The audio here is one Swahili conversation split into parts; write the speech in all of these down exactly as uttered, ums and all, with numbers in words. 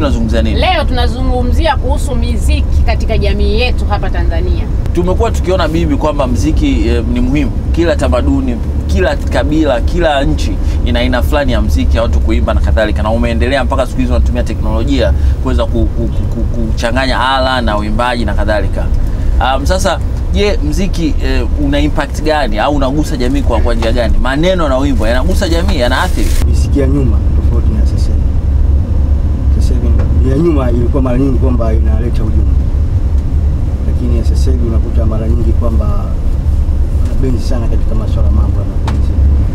tunazungumzia nini? Leo tunazungumzia kuhusu muziki katika jamii yetu hapa Tanzania. Tumekuwa tukiona bibi kwamba muziki e, ni muhimu. Kila tamaduni, kila kabila, kila nchi ina aina fulani ya muziki ya watu kuimba na kadhalika, na umeendelea mpaka siku hizi wanatumia teknolojia kuweza kuchanganya ala na uimbaji na kadhalika. Um, sasa je, muziki e, una impact gani au unagusa jamii kwa kwa njia gani? Maneno na wimbo yanagusa jamii, yanaathiri? Muziki ya nyuma tofauti na sasa. Sasa hivi ya nyuma ilikuwa mara nyingi kwamba inaleta ujumbe, lakini sasa hivi unakuta mara nyingi kwamba wanabenzi sana katika masuala mambo ya mapenzi.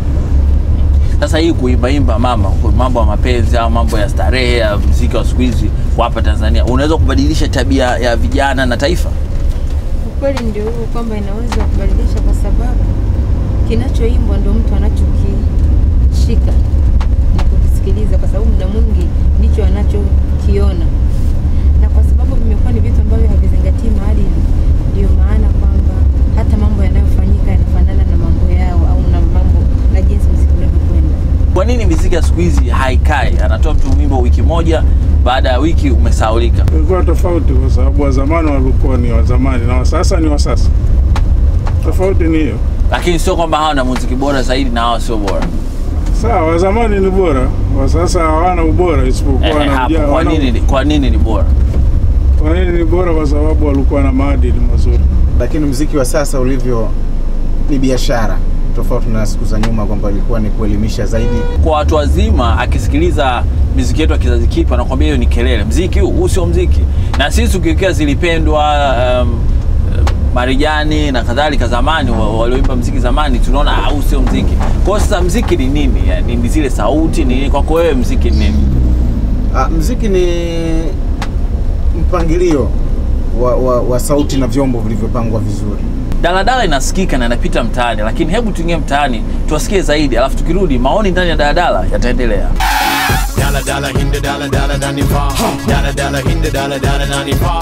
Sasa hii kuimba imba mama mambo ya mapenzi au mambo ya starehe ya muziki wa siku hizi kwa hapa Tanzania unaweza kubadilisha tabia ya vijana na taifa? Kweli ndio huo kwamba inaweza kubadilisha, kwa sababu kinachoimbwa ndio mtu anachokishika na kukisikiliza, kwa sababu muda mwingi ndicho anachokiona, na kwa sababu vimekuwa ni vitu ambavyo havizingatii maadili, ndio maana kwamba hata mambo yanayofanyika yanafanana na mambo yao au na mambo na jinsi muziki unavyokwenda. Kwa nini muziki ya siku hizi haikai? Anatoa mtu wimbo wiki moja, baada ya wiki umesahaulika. Kulikuwa tofauti kwa sababu wa zamani walikuwa ni wa zamani na wa sasa ni wa sasa. Tofauti ni hiyo. Lakini sio kwamba hawa na muziki bora zaidi na hawa sio bora. Sawa, wa zamani ni bora, wa sasa hawana ubora isipokuwa eh, na vijana. Kwa nini kwa nini ni bora? Kwa nini ni bora? Kwa sababu walikuwa na maadili mazuri. Lakini muziki wa sasa ulivyo ni biashara, tofauti na siku za nyuma kwamba ilikuwa ni kuelimisha zaidi. Kwa watu wazima akisikiliza muziki yetu ya kizazi kipya anakuambia hiyo ni kelele. Muziki huu huu sio muziki. Na sisi ukiwekea Zilipendwa, um, Marijani na kadhalika zamani walioimba muziki zamani tunaona huu sio muziki. Kwa sasa muziki ni nini? Yani ni zile sauti ni kwako wewe muziki ni nini? Ah, muziki ni mpangilio wa, wa, wa sauti na vyombo vilivyopangwa vizuri. Daladala inasikika na inapita mtaani, lakini hebu tuingie mtaani tuwasikie zaidi, alafu tukirudi maoni ndani ya daladala yataendelea. Daladala hinde daladala ndani fa. Daladala hinde daladala ndani fa.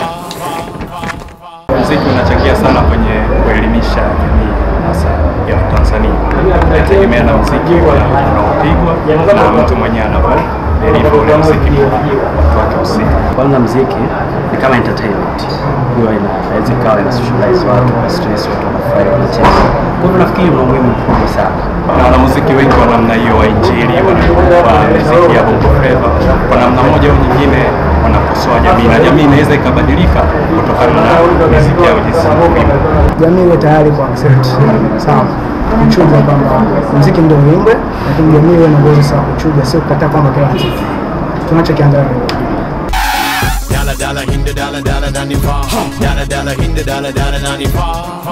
Muziki unachangia sana kwenye kuelimisha jamii hasa ya Tanzania. Inategemea na muziki unaopigwa na mtu mwenyewe anapoelimisha ule muziki wake husika. Kwanza muziki ni kama entertainment. Huwa inaweza ikawa ina socialize watu kwa stress, watu wanafurahi wanacheza. Kwa hivyo nafikiri una umuhimu mkubwa sana. Na wanamuziki wengi wa namna hiyo wa injili, wa muziki ya bongo flava, kwa namna moja au nyingine wanakosoa jamii, na jamii inaweza ikabadilika kutokana na muziki yao jinsi ilivyo. Jamii iwe tayari kwa accept, sawa, kuchuja kwamba muziki ndio uimbe, lakini jamii iwe na uwezo sawa kuchuja, sio kukataa kwamba kila kitu tunachokiangalia. Dala dala hinde dala dala ndani fa. Dala dala hinde dala dala ndani fa.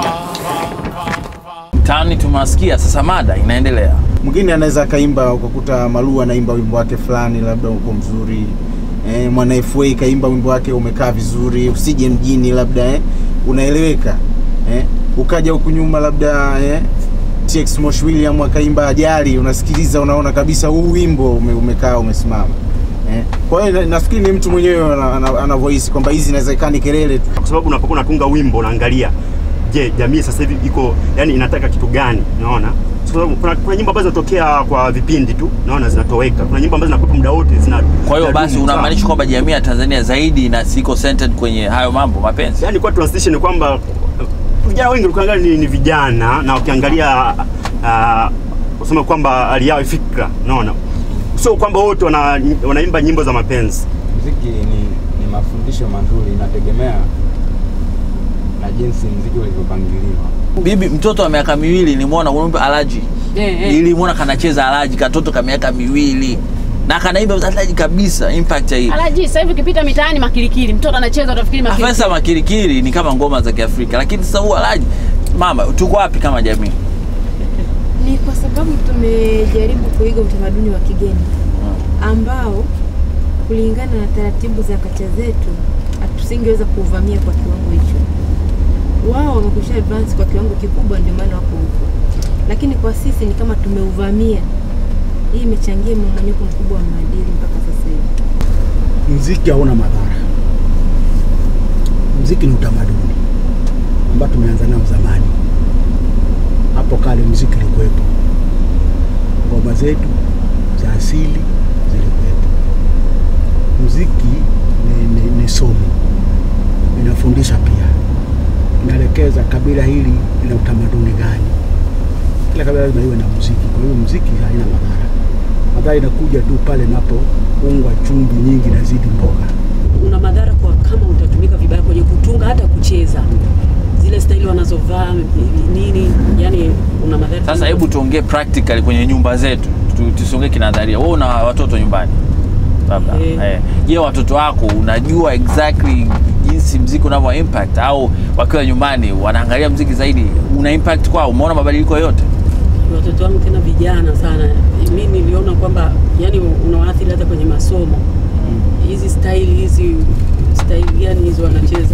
Mtaani tumasikia, sasa mada inaendelea. Mwingine anaweza kaimba ukakuta Malua anaimba wimbo wake fulani labda uko mzuri. Eh, Mwana F A kaimba wimbo wake umekaa vizuri, Usije Mjini labda eh unaeleweka. Eh, ukaja huku nyuma labda eh T X Mosh William akaimba Ajali, unasikiliza unaona kabisa huu wimbo ume, umekaa umesimama. Eh, kwa hiyo nafikiri ni mtu mwenyewe ana, ana, ana voice kwamba hizi inawezekana kelele tu. Kwa sababu unapokuwa unatunga wimbo unaangalia je, jamii sasa hivi iko yani inataka kitu gani, unaona? So, kuna, kuna nyimbo ambazo zinatokea kwa vipindi tu, naona zinatoweka. Kuna nyimbo ambazo zinakuwa muda wote zina. Kwa hiyo basi unamaanisha kwamba jamii ya Tanzania zaidi na siko centered kwenye hayo mambo mapenzi. Yaani kwa transition ni kwamba vijana wengi ukiangalia ni, ni vijana na ukiangalia uh, usema kwamba hali yao fikra, unaona? Sio kwamba wote wana, wanaimba nyimbo za mapenzi. Muziki ni, ni mafundisho mazuri, inategemea na jinsi muziki ulivyopangiliwa. Bibi mtoto wa miaka miwili nimeona kuimba Alaji. Eh, eh. Nilimuona kanacheza Alaji, katoto ka miaka miwili. Na kanaimba Alaji kabisa, impact hii. Alaji sasa hivi ukipita mitaani makirikiri, mtoto anacheza utafikiri makirikiri. Afisa makirikiri ni kama ngoma za Kiafrika, lakini sasa huo Alaji mama tuko wapi kama jamii? Ni kwa sababu tumejaribu kuiga utamaduni wa kigeni ambao kulingana na taratibu za kata zetu hatusingeweza kuvamia kwa kiwango hicho. Wao wamekwisha advance kwa kiwango kikubwa, ndio maana wako huko. Lakini kwa sisi ni kama tumeuvamia. Hii imechangia mmomonyoko mkubwa wa maadili mpaka sasa hivi. Muziki hauna madhara. Muziki ni utamaduni ambao tumeanza nao zamani. Hapo kale muziki ulikuwepo. Ngoma zetu za asili zilikuwepo. muziki ni, ni, ni somo, inafundisha pia, inaelekeza kabila hili lina utamaduni gani. Kila kabila lazima iwe na muziki. Kwa hiyo muziki haina madhara. Madhara inakuja tu pale napo ungwa chumvi nyingi na zidi mboga. Una madhara kwa kama utatumika vibaya kwenye kutunga, hata kucheza zile staili wanazovaa nini, yani una madhara. Sasa hebu tuongee practically kwenye nyumba zetu, tusongee kinadharia. Wewe una watoto nyumbani labda, eh, je, watoto wako unajua exactly jinsi muziki unavyo impact, au wakiwa nyumbani wanaangalia muziki zaidi una impact kwao? Umeona mabadiliko yote? Watoto wangu tena vijana sana, mimi niliona kwamba yani unawaathiri hata kwenye masomo. Hizi style hizi style yani hizo wanacheza.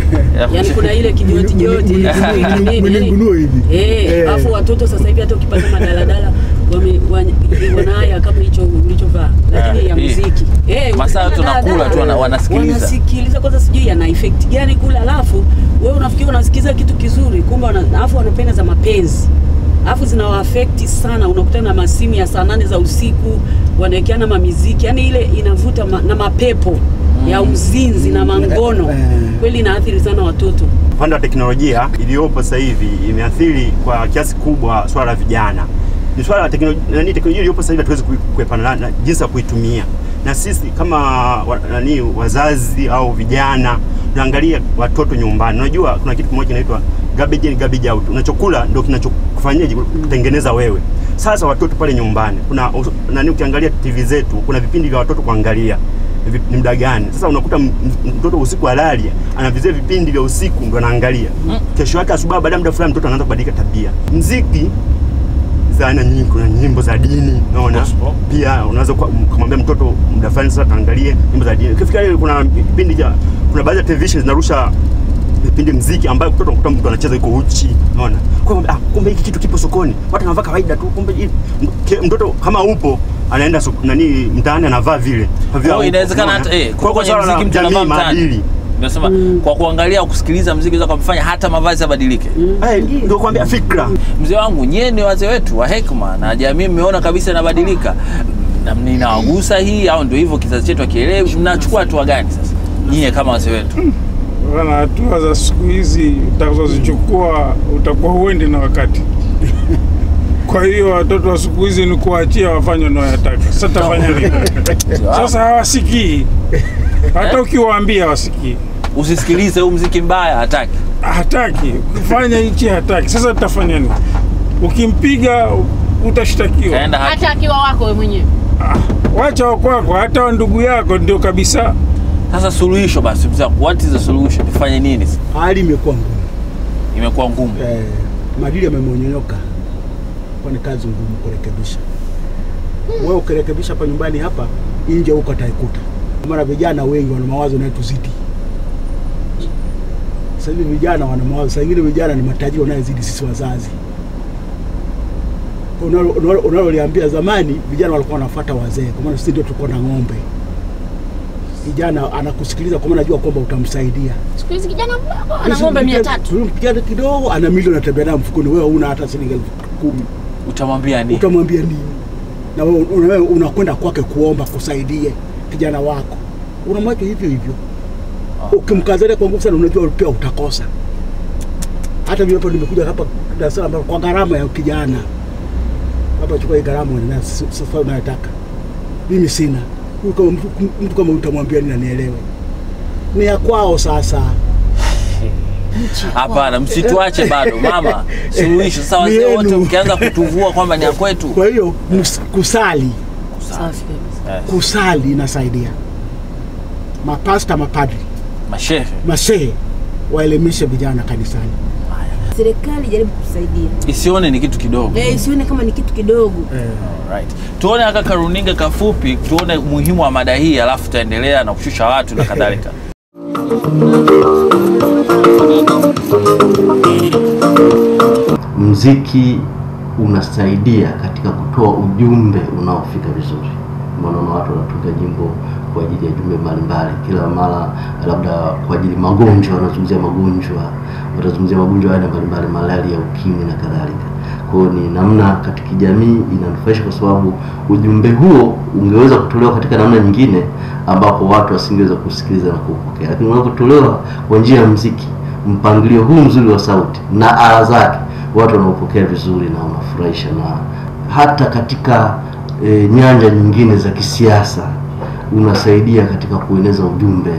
Yani kuna ile kijoti joti mlingunuo hivi. Eh, alafu watoto sasa hivi hata ukipata madaladala wame wanaya kama hicho ulichovaa, lakini ya muziki. Eh, masaa tunakula tu wanasikiliza. Wanasikiliza kwanza, sijui yana effect gani kula, alafu wewe unafikiri unasikiza kitu kizuri, kumbe alafu wanapenda za mapenzi. Alafu zinawa affect sana, unakutana na masimu ya saa nane za usiku wanaekeana mamiziki, yani ile inavuta ma, na mapepo mm. ya uzinzi na mangono. Kweli inaathiri sana watoto. Upande wa teknolojia iliyopo sasa hivi imeathiri kwa kiasi kubwa swala la vijana. Ni swala la teknolojia, nani teknolojia iliyopo sasa hivi hatuwezi kuepana na jinsi ya kuitumia. Na sisi kama wa, nani wazazi au vijana tunaangalia watoto nyumbani. Unajua kuna kitu kimoja kinaitwa garbage in garbage out. Unachokula ndio kinachokufanyaje kutengeneza wewe. Sasa watoto pale nyumbani, kuna nani, ukiangalia T V zetu kuna vipindi vya watoto kuangalia ni muda gani. Sasa unakuta mtoto usiku halali anavizia vipindi vya usiku ndio anaangalia. Kesho yake asubuhi baada ya muda fulani mtoto anaanza kubadilika tabia. Muziki sana nyingi, kuna nyimbo za dini, unaona? Pia unaweza kumwambia mtoto muda fulani sasa kaangalie nyimbo za dini. Ukifikiria kuna vipindi vya kuna baadhi ya television zinarusha vipindi muziki ambayo mtoto unakuta mtu anacheza yuko uchi, unaona? Kwa hiyo ah, kumbe hiki kitu kipo sokoni. Watu wanavaa kawaida tu, kumbe mtoto kama upo anaenda nani mtaani anavaa vile. Kwa inawezekana hata eh kwa kwenye muziki mtu anavaa mtaani. Nasema mm. kwa kuangalia au kusikiliza muziki unaweza kumfanya hata mavazi yabadilike. Eh mm. ndio kuambia fikra. Mzee wangu, nyie ni wazee wetu wa hekima na jamii mmeona kabisa inabadilika. Na ninawagusa hii au ndio hivyo kizazi chetu akielewi, mnachukua hatua gani sasa? Nyie kama wazee wetu. Wana hatua za siku hizi utakazozichukua utakuwa huendi na wakati. Kwa hiyo watoto wa siku hizi ni kuachia wafanye wanayotaka. Sasa tafanya nini? Sasa hawasikii. Hata ukiwaambia hawasikii. Usisikilize huu muziki mbaya, hataki. Hataki. Kufanya hichi hataki. Sasa tutafanya nini? Ukimpiga utashtakiwa. Hata akiwa wako wewe mwenyewe. Ah, wacha wako, hata wa ndugu yako ndio kabisa. Sasa suluhisho basi, what is the solution? Tufanye nini? Hali imekuwa ngumu. Imekuwa ngumu. Eh, maadili yamemonyoka. Kwa ni kazi ngumu kurekebisha. Hmm. Wewe ukirekebisha hapa nyumbani hapa, nje huko ataikuta. Mara vijana wengi wana mawazo na tuzidi. Sasa hivi vijana wana mawazo, sasa hivi vijana ni matajiri wanayozidi sisi wazazi. Unalo unaloliambia zamani vijana walikuwa wanafuata wazee, kwa maana sisi ndio tulikuwa na ng'ombe. Kijana anakusikiliza kwa maana anajua kwamba utamsaidia. Siku hizi kijana mdogo ana ng'ombe mia tatu. Kijana kidogo ana milioni anatembea nayo mfukoni, wewe huna hata shilingi elfu kumi. Utamwambia nini? Utamwambia nini? Na wewe unakwenda kwake kuomba kusaidie kijana wako. Unamwacha hivyo hivyo. Ukimkazalia kwa nguvu sana unajua pia utakosa. Hata mimi hapo nimekuja hapa Dar es Salaam kwa gharama ya kijana. Hapa chukua hii gharama na sasa unayotaka. Mimi sina. Kama mtu kama utamwambia nini anielewe? Ni ya kwao sasa. Hapana, msituache bado mama. Suluhisho sasa wazee wote mkianza kutuvua kwamba ni ya kwetu. Kwa hiyo kusali. Kusali. Kusali inasaidia. Mapasta, mapadri, mashehe, mashehe waelimishe vijana kanisani. Serikali jaribu kusaidia. Isione ni kitu kidogo. Eh, isione kama ni kitu kidogo. Eh. Alright. Tuone aka karuninga kafupi, tuone muhimu wa mada hii, alafu tutaendelea na kushusha watu na kadhalika. Muziki unasaidia katika kutoa ujumbe unaofika vizuri. Maana watu wanatunga nyimbo kwa ajili ya jumbe mbalimbali kila mara, labda kwa ajili magonjwa, wanazungumzia magonjwa, wanazungumzia magonjwa aina mbalimbali, malaria, ukimwi na kadhalika. Kwa hiyo ni namna katika jamii inanufaisha, kwa sababu ujumbe huo ungeweza kutolewa katika namna nyingine ambapo watu wasingeweza kusikiliza na kupokea, lakini unapotolewa kwa njia ya muziki, mpangilio huu mzuri wa sauti na ala zake, watu wanaopokea vizuri na unafurahisha. Na hata katika e, nyanja nyingine za kisiasa unasaidia katika kueneza ujumbe.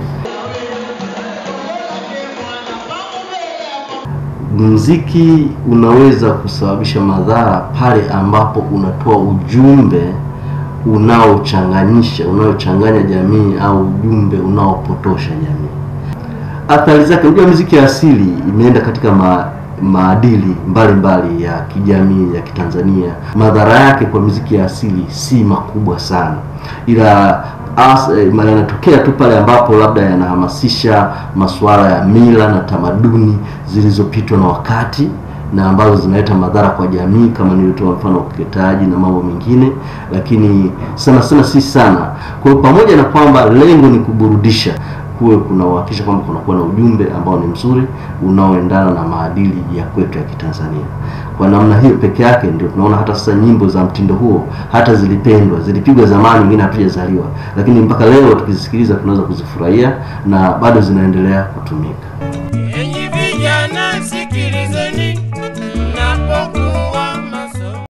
Muziki unaweza kusababisha madhara pale ambapo unatoa ujumbe unaochanganyisha, unaochanganya jamii au ujumbe unaopotosha jamii. Athari zake, unajua muziki ya asili imeenda katika ma, maadili mbalimbali mbali ya kijamii ya Kitanzania. Madhara yake kwa muziki ya asili si makubwa sana, ila yanatokea tu pale ambapo labda yanahamasisha masuala ya mila na tamaduni zilizopitwa na wakati na ambazo zinaleta madhara kwa jamii, kama nilitoa mfano ukeketaji na mambo mengine, lakini sana sana si sana. Kwa pamoja na kwamba lengo ni kuburudisha, kuwe kuna uhakikisha kwamba kuna kuwa na ujumbe ambao ni mzuri unaoendana na maadili ya kwetu ya Kitanzania. Kwa namna hiyo peke yake ndio tunaona hata sasa nyimbo za mtindo huo hata zilipendwa, zilipigwa zamani, wengine hatujazaliwa, lakini mpaka leo tukizisikiliza tunaweza kuzifurahia na bado zinaendelea kutumika. Enyi vijana sikilizeni, napoku